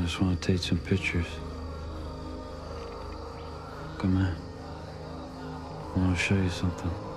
I just want to take some pictures. Come on. I want to show you something.